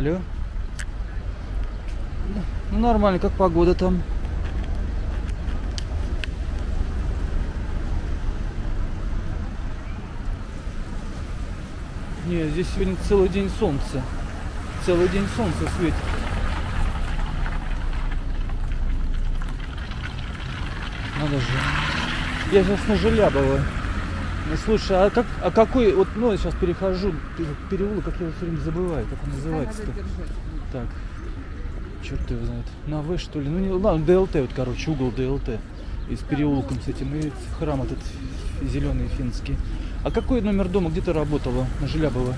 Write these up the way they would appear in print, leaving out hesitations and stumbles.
Алло. Ну нормально, как погода там? Не, здесь сегодня целый день солнца. Целый день солнце светит. Надо же. Я сейчас на 𝗍𝗶𝗱𝗲𝗀. Ну, слушай, а какой, вот, ну, я сейчас перехожу переулок, как я его все время забываю, как он называется-то. Так, черт его знает. На В, что ли? Ну, не, ладно, ДЛТ, вот, короче, угол ДЛТ. И с переулком с этим, и храм этот зеленый финский. А какой номер дома, где ты работала на 𝗍𝗶𝗱𝗀?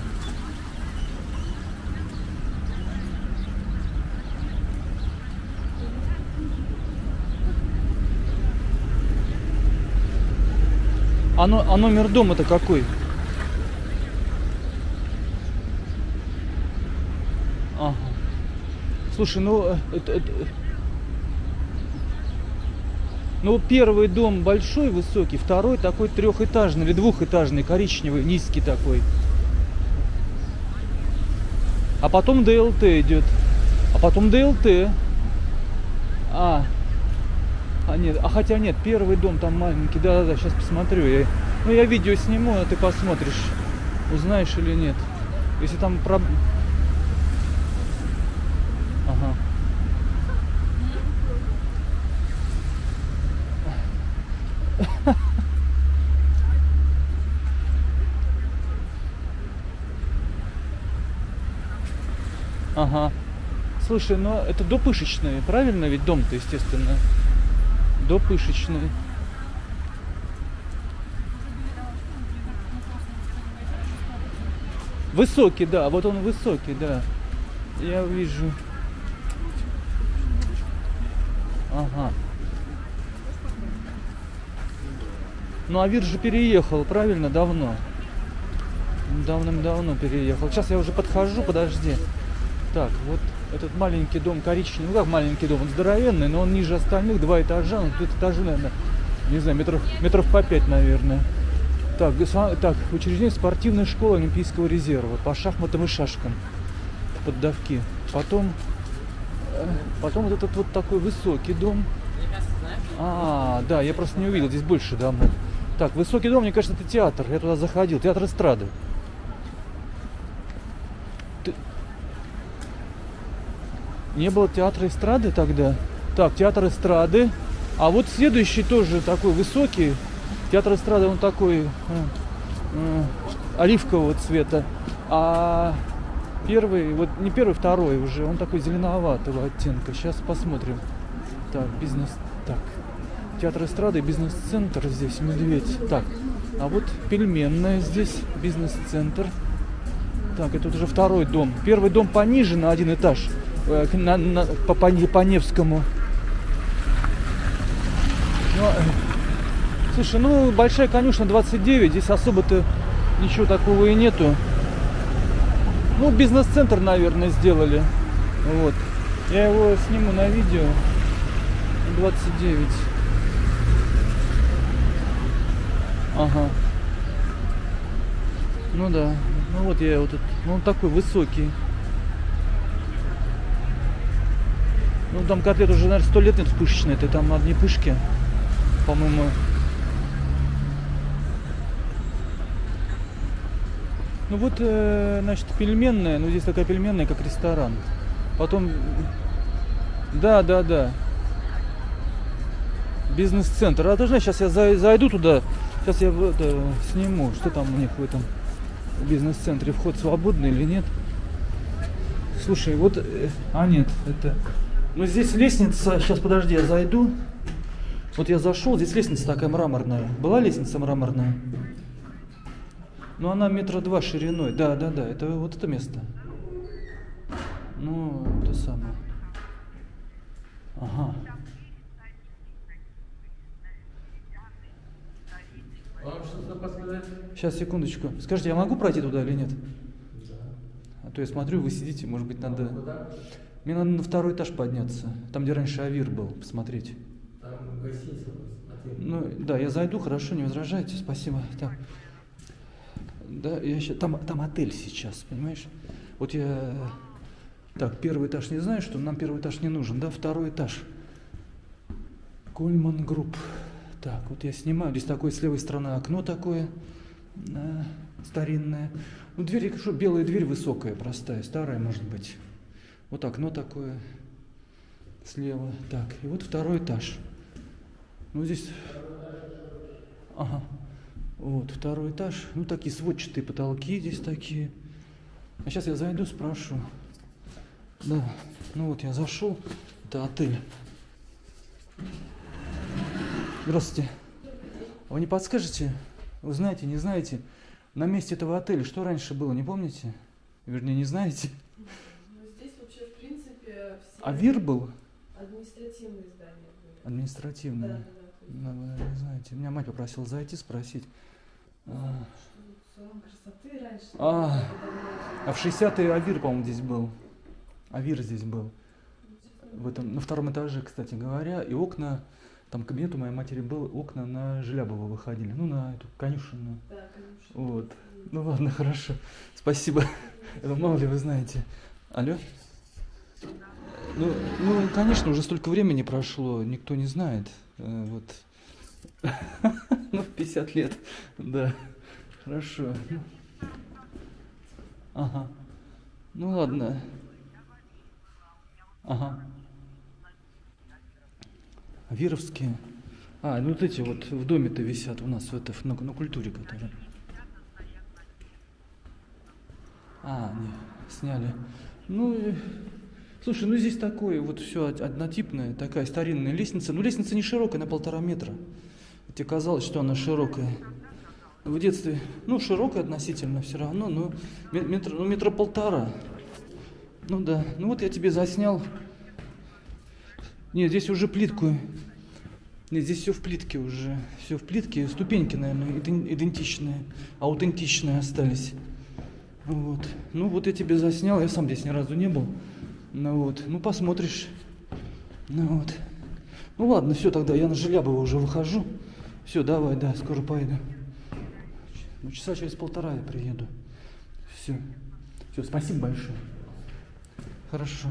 А номер дома-то какой? Ага. Слушай, ну первый дом большой, высокий, второй такой трехэтажный или двухэтажный, коричневый, низкий такой. А потом ДЛТ идет. А потом ДЛТ. Нет, хотя нет, первый дом там маленький. Да-да-да, сейчас посмотрю. Ну, я видео сниму, а ты посмотришь. Узнаешь или нет. Если там Ага. Ага. Слушай, ну это допышечный, правильно? Ведь дом-то, естественно. Допышечный. Высокий, да, вот он высокий, да. Я вижу. Ага. Ну, а ВИР же переехал, правильно, давно. Давным-давно переехал. Сейчас я уже подхожу, подожди. Так, вот этот маленький дом коричневый. Ну, как маленький дом, он здоровенный, но он ниже остальных, 2 этажа. Ну, тут этажи, наверное, не знаю, метров по 5, наверное. Так, учреждение спортивной школы Олимпийского резерва по шахматам и шашкам. Поддавки. Потом вот этот вот такой высокий дом. Да, я просто не увидел, здесь больше домов. Так, высокий дом, мне кажется, это театр. Я туда заходил, театр эстрады. Не было театра эстрады тогда? Так, театр эстрады. А вот следующий тоже такой высокий. Театр эстрады, он такой оливкового цвета. А первый, вот не первый, второй уже, он такой зеленоватого оттенка. Сейчас посмотрим. Так, бизнес. Так, театр эстрады, бизнес-центр здесь, Медведь. Так, а вот пельменная здесь, бизнес-центр. Так, это уже второй дом. Первый дом пониже на 1 этаж. По Невскому. Слушай, ну Большая Конюшня 29, здесь особо-то ничего такого и нету. Ну, бизнес-центр, наверное, сделали. Вот. Я его сниму на видео. 29. Ага. Ну да. Ну вот я вот тут. Ну, он такой высокий. Ну там котлет уже, наверное, 100 лет нет пышечный. Это там одни пышки. По-моему. Ну вот, значит, пельменная. Ну здесь такая пельменная, как ресторан. Потом. Да. Бизнес-центр. А ты знаешь, сейчас я зайду туда. Сейчас я сниму, что там у них в этом бизнес-центре. Вход свободный или нет. Слушай, вот. Нет, это. Ну здесь лестница. Сейчас подожди, я зайду. Вот я зашел, здесь лестница такая мраморная. Была лестница мраморная? Ну она 2 метра шириной. Да, это вот это место. Ну, то самое. Ага. Вам что-то подсказать? Сейчас, секундочку. Скажите, я могу пройти туда или нет? Да. А то я смотрю, вы сидите, может быть, надо... Куда? Мне надо на 2-й этаж подняться. Там, где раньше АВИР был, посмотреть. Там гостиница. Ну, да, я зайду, хорошо, не возражайте, спасибо. Так. Да, я сейчас... Там отель сейчас, понимаешь? Вот я Так, первый этаж не знаю, что нам первый этаж не нужен, да? Второй этаж. Кольман Групп. Так, вот я снимаю. Здесь такое с левой стороны окно такое старинное. Ну, дверь, что, белая дверь высокая, простая, старая, может быть. Вот окно такое слева. Так, и вот второй этаж. Ну, здесь... Ага. Вот, второй этаж. Ну, такие сводчатые потолки здесь такие. А сейчас я зайду, спрошу. Да, ну вот я зашел. Это отель. Здравствуйте. Вы не подскажете? Вы знаете, не знаете? На месте этого отеля что раньше было, не помните? Вернее, не знаете? Ну, здесь вообще, в принципе, все... АВИР был? Административные здания были. Административные? Да. Да, вы не знаете. Меня мать попросила зайти, спросить. Салон красоты раньше. А в 60-е АВИР, по-моему, здесь был. АВИР здесь был. В этом, на втором этаже, кстати говоря, и окна, там кабинет у моей матери был, окна на 𝗍𝗶𝗱𝗸𝗀 выходили, ну, на эту конюшенную. Да, конечно. Вот. Ну ладно, хорошо. Спасибо. Это мало ли вы знаете. Алло? Ну, конечно, уже столько времени прошло, никто не знает. Вот. Ну, 50 лет. Да. Хорошо. Ага. Ну ладно. Ага. Вировские. А, ну вот эти вот в доме-то висят у нас это, на культуре, которые. А, не, сняли. Ну, слушай, ну здесь такое вот все однотипное, такая старинная лестница. Ну, лестница не широкая, на 1,5 метра. Тебе казалось, что она широкая. В детстве, ну, широкая относительно все равно, но метра 1,5. Ну да, ну вот я тебе заснял. Нет, здесь уже плитку. Нет, здесь все в плитке уже. Все в плитке. Ступеньки, наверное, идентичные, аутентичные остались. Вот. Ну вот я тебе заснял, я сам здесь ни разу не был. Ну вот, ну посмотришь. Ну вот. Ну ладно, все, тогда я на 𝗍𝗶𝗱𝗀𝗀𝗀 уже выхожу. Все, давай, да, скоро поеду. Ну, часа через 1,5 я приеду. Все. Все, спасибо большое. Хорошо.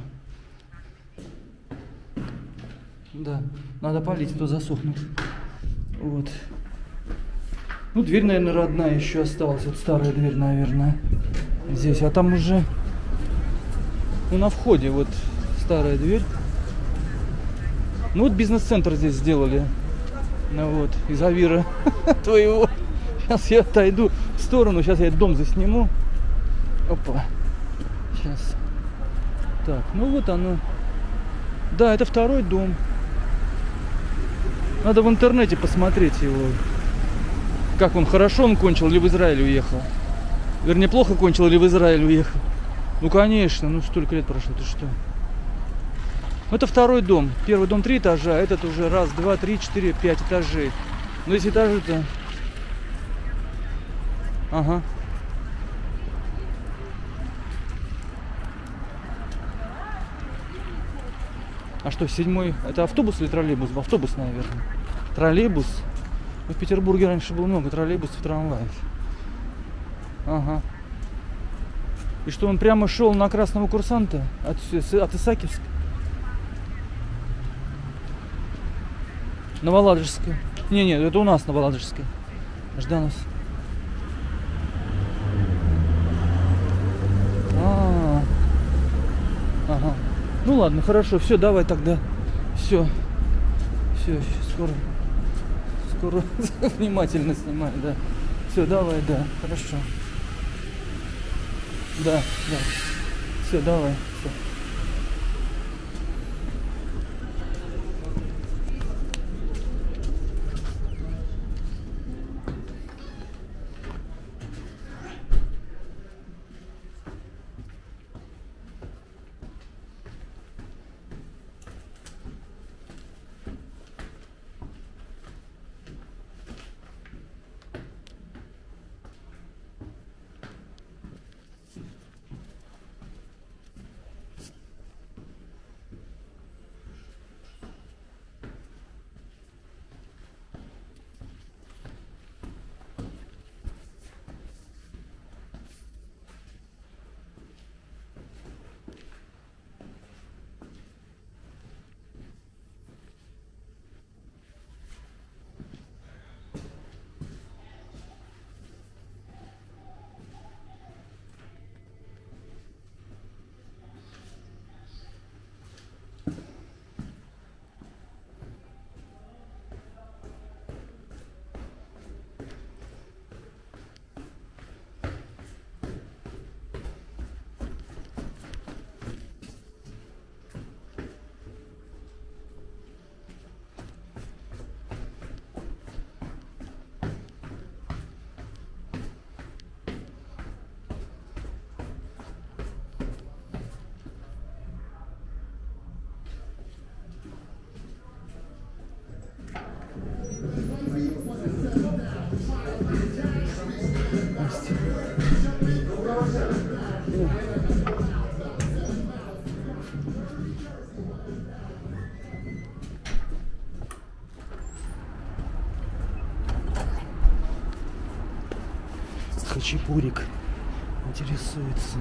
Да, надо полить, а то засохнут. Вот. Ну, дверь, наверное, родная еще осталась. Вот старая дверь, наверное, здесь. А там уже, ну, на входе вот старая дверь. Ну, вот бизнес-центр здесь сделали. Ну, вот, из АВИРа твоего. Сейчас я отойду в сторону, сейчас я этот дом засниму. Опа. Сейчас. Так, ну вот оно. Да, это второй дом. Надо в интернете посмотреть его. Как он, хорошо он кончил или в Израиль уехал? Вернее, плохо кончил или в Израиль уехал? Ну, конечно, ну столько лет прошло, ты что? Это второй дом. Первый дом 3 этажа, а этот уже 1, 2, 3, 4, 5 этажей. Но здесь этажи-то... Ага. А что, 7-й? Это автобус или троллейбус? Автобус, наверное. Троллейбус. В Петербурге раньше было много троллейбусов, трамваев. Ага. И что, он прямо шел на красного курсанта от Исаакиевска? На Воладежское. Не, это у нас на Воладежское. Жданов. Ага. Ну ладно, хорошо, все, давай тогда. Все, скоро внимательно снимай, да. Все, давай, да, хорошо. Да. Все, давай. Все. Чепурик интересуется.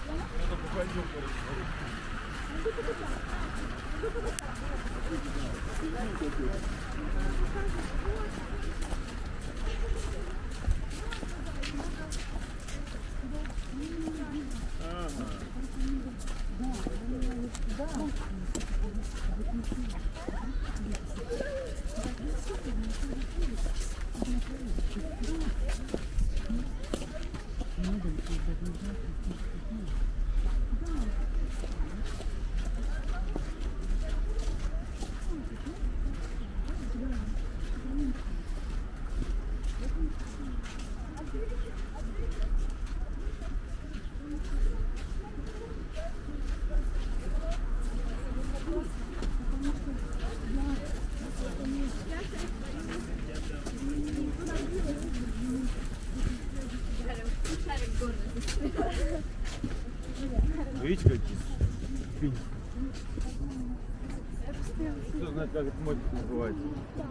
Видите, какие спинки? Кто знает, как это мотик называется?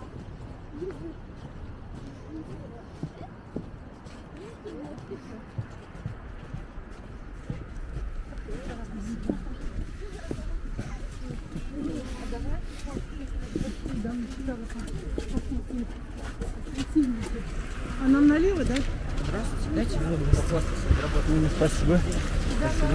А нам налево, да? Здравствуйте, дайте мне похвастаться. Спасибо. Спасибо.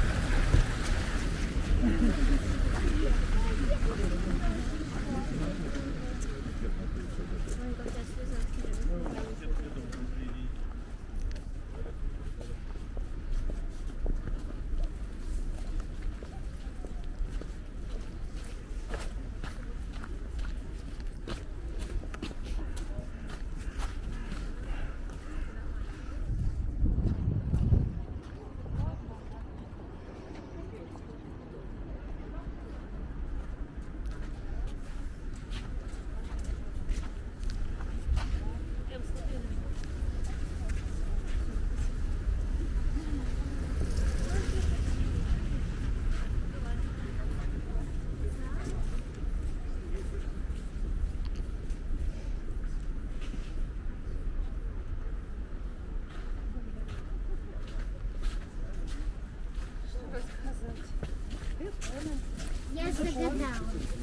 Я загадала.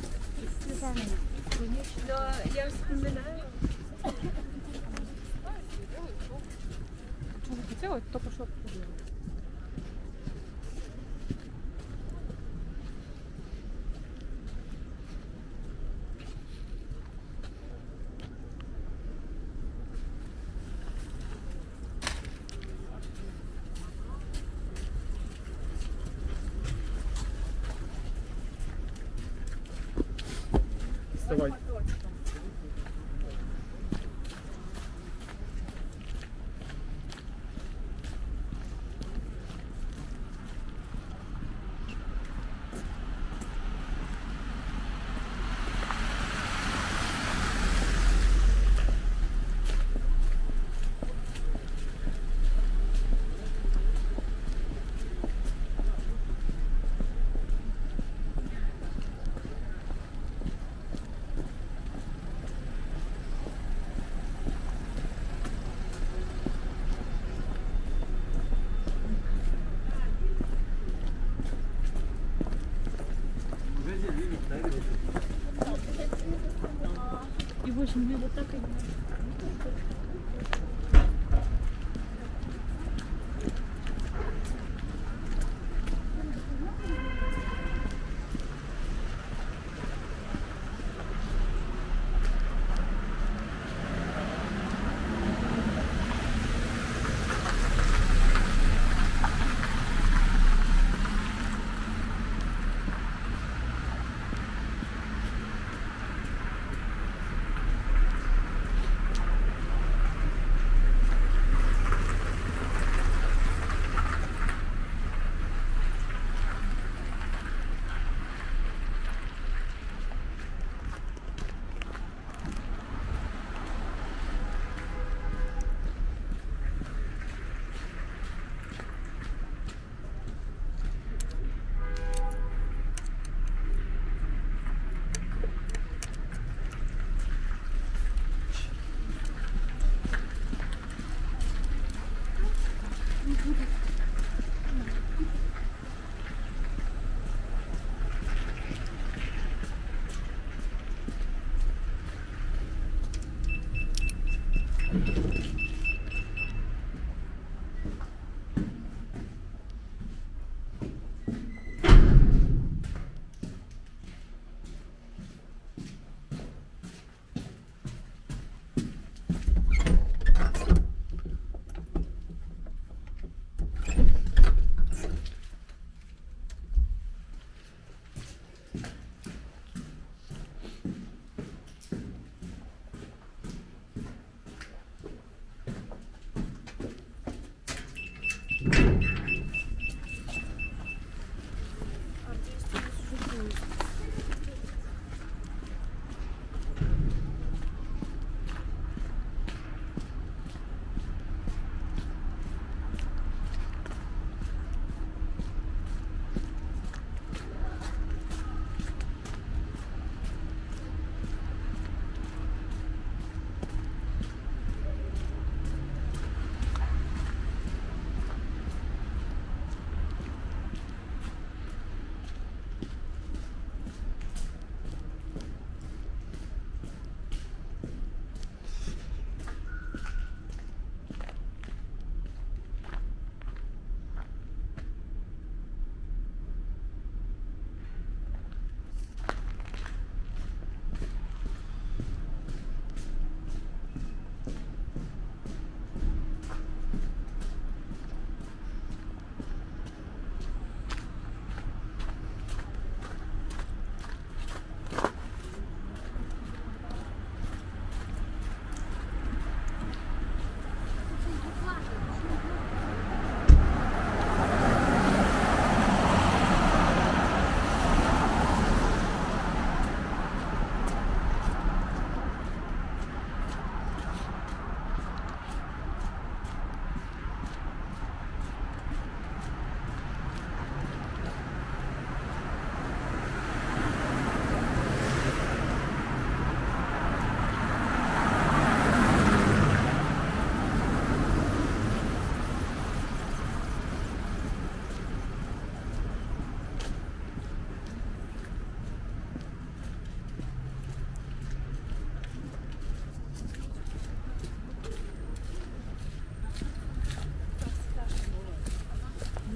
Но я вспоминаю. Что хотела, то пошло. Вставай. И 8 мне вот так и...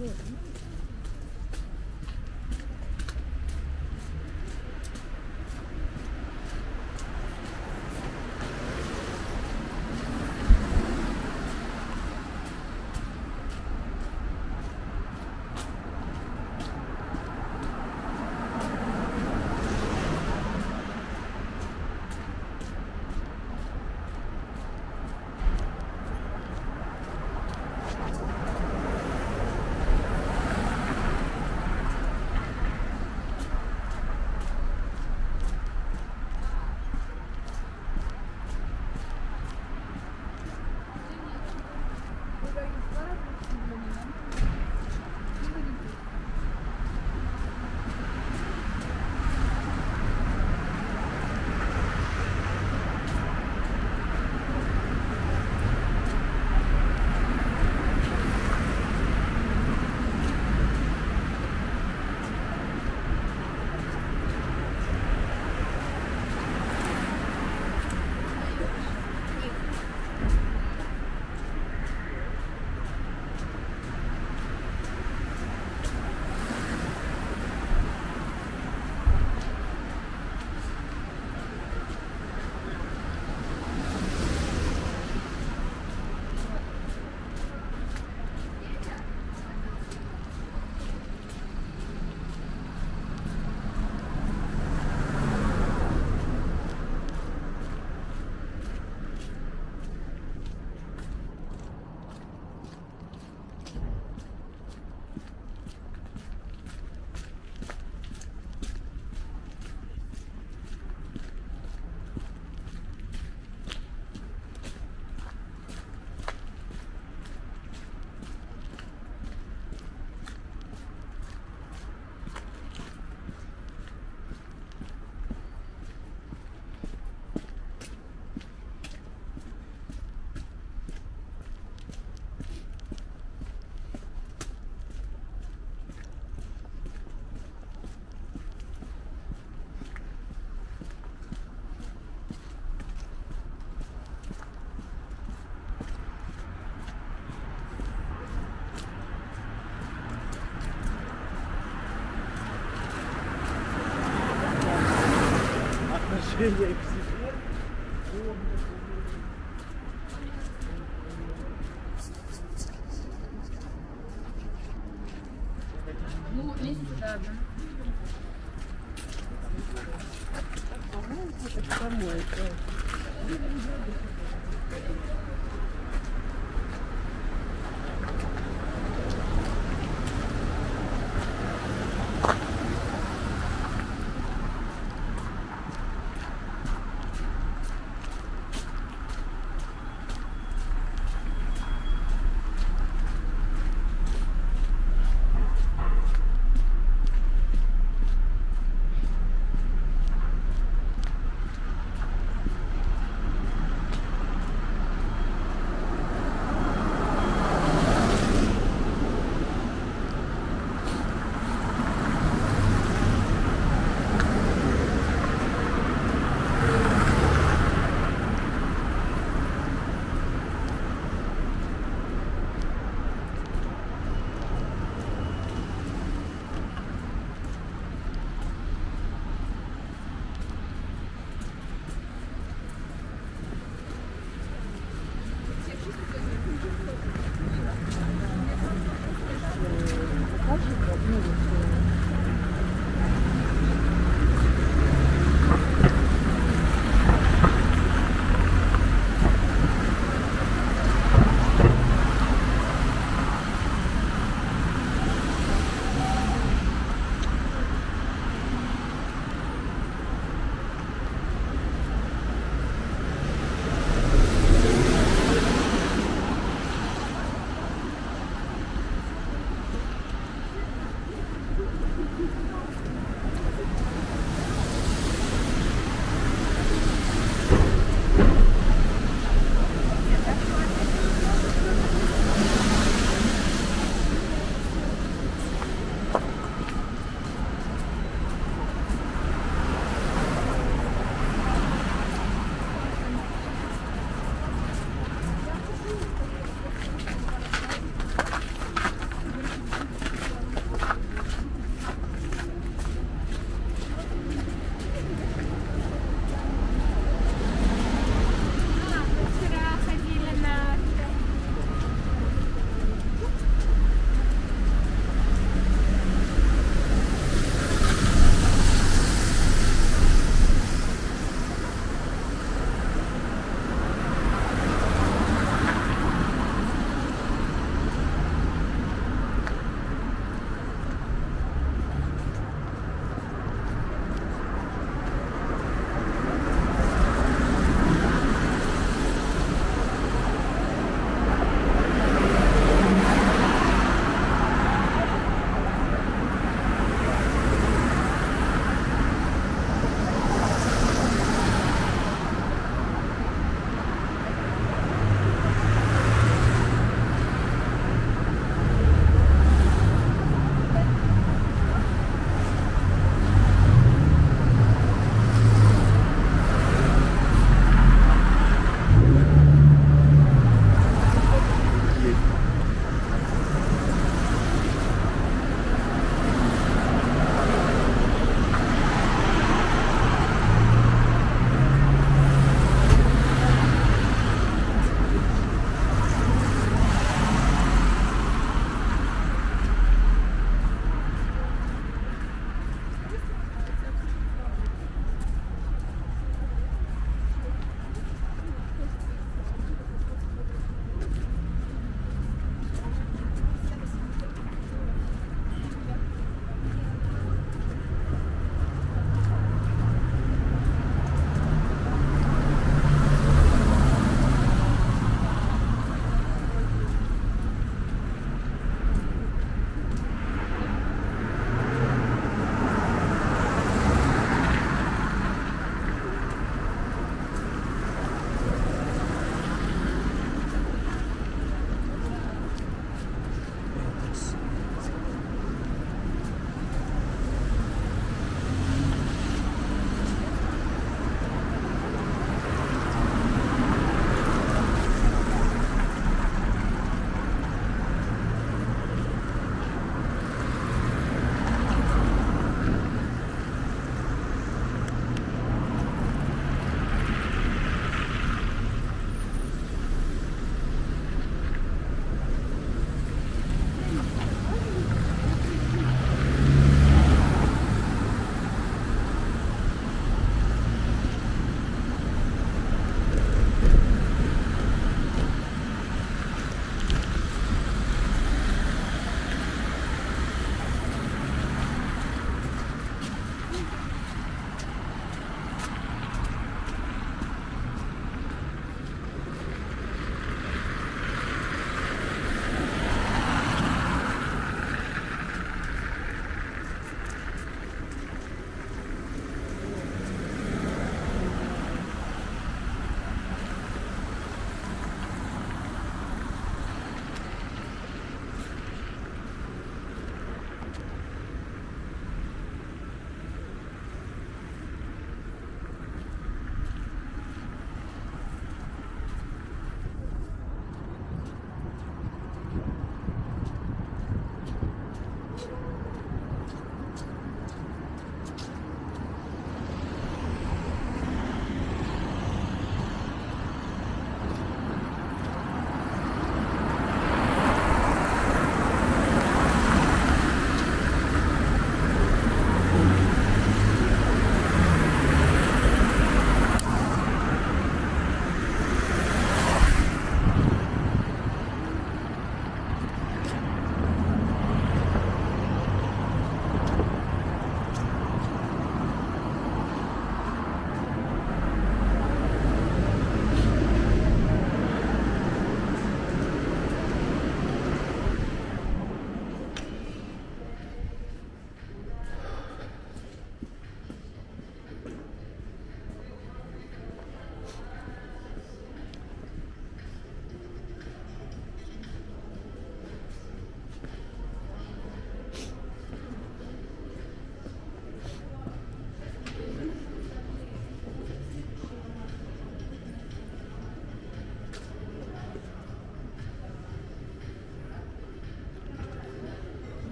Ну, лезть туда, да.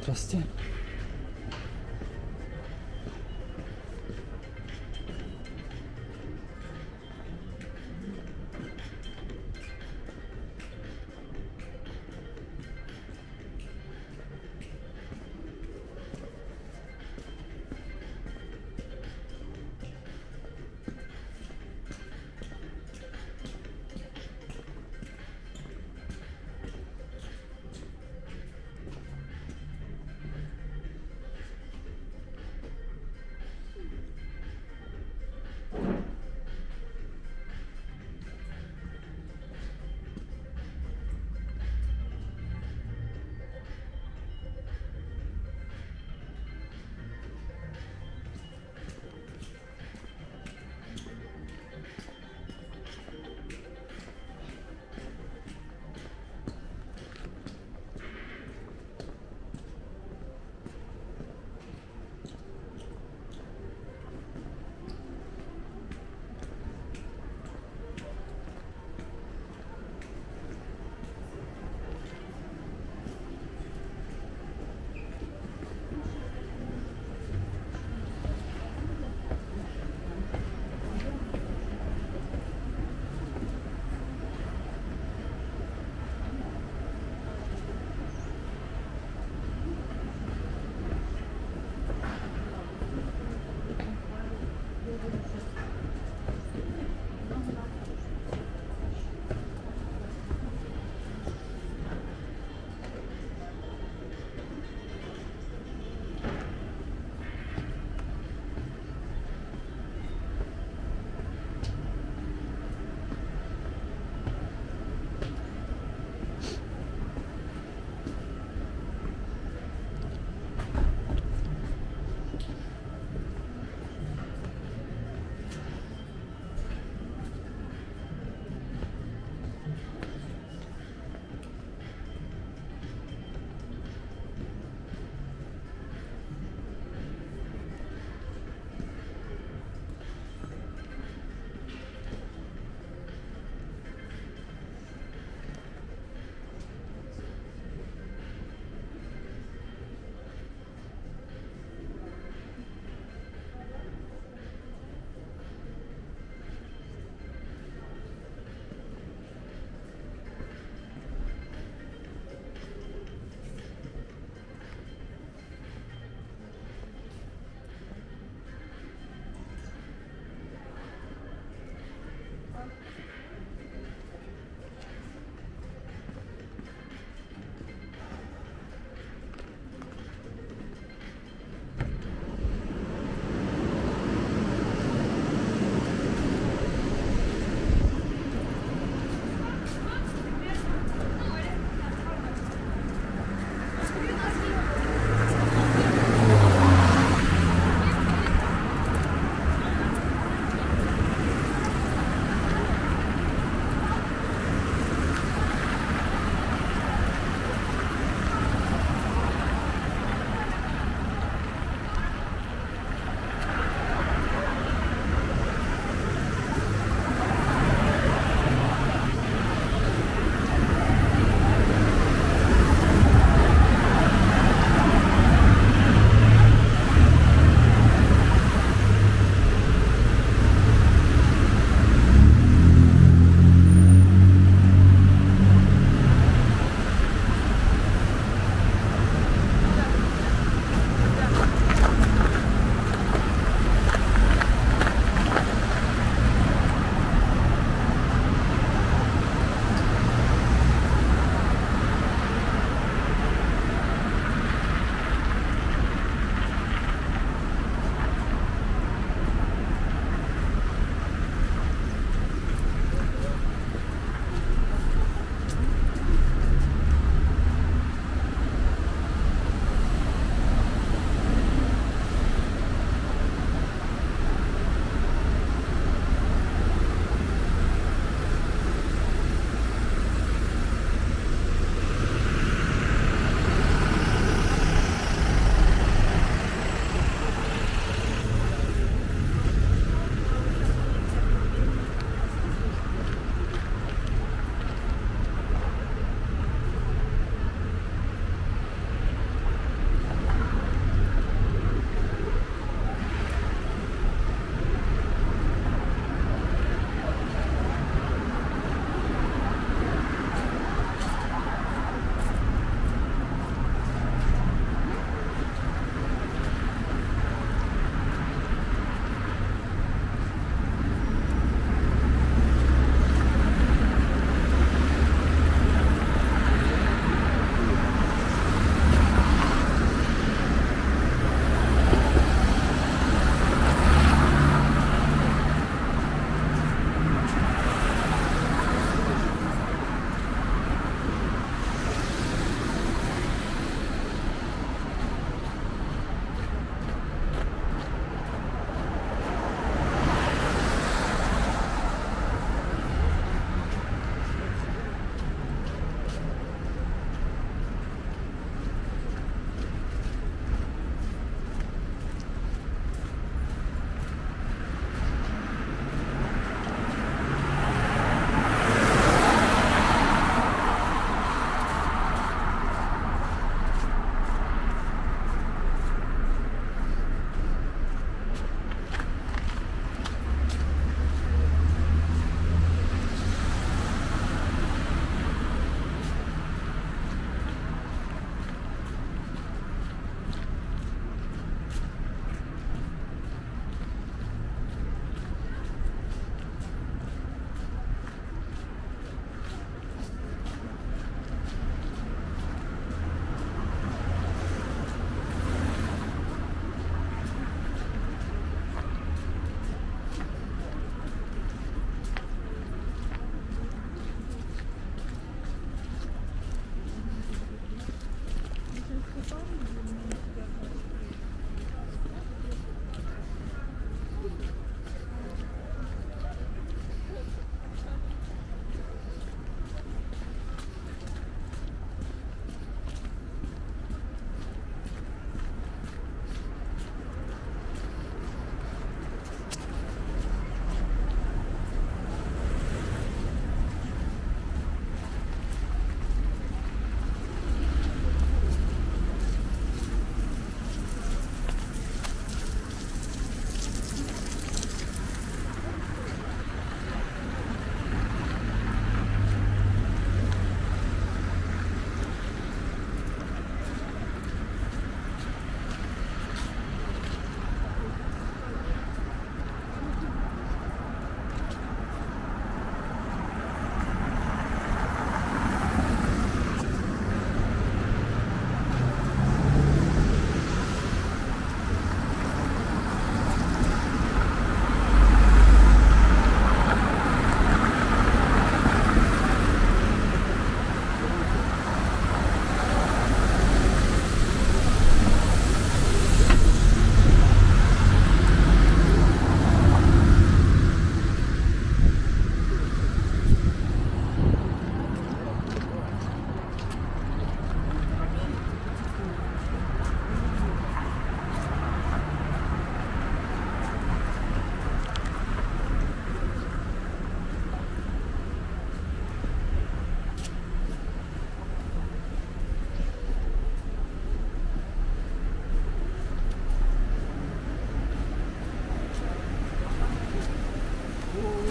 Здрасте.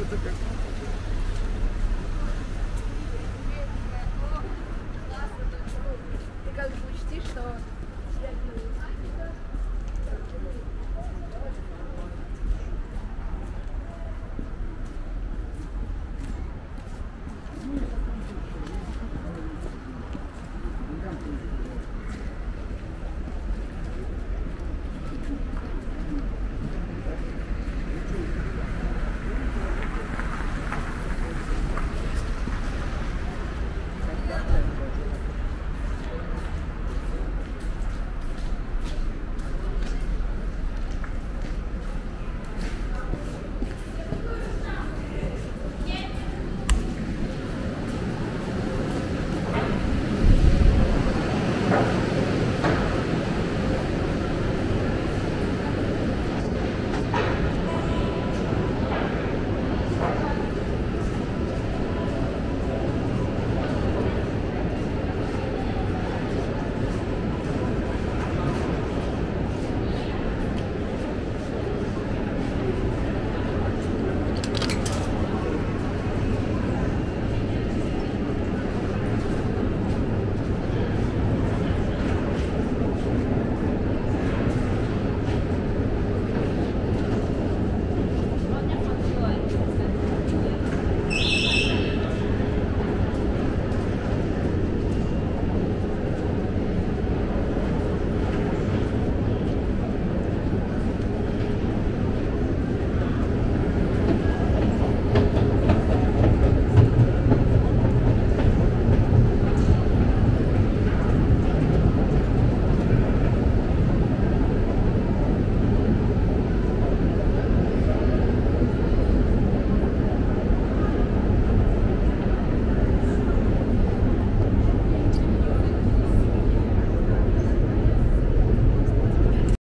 это как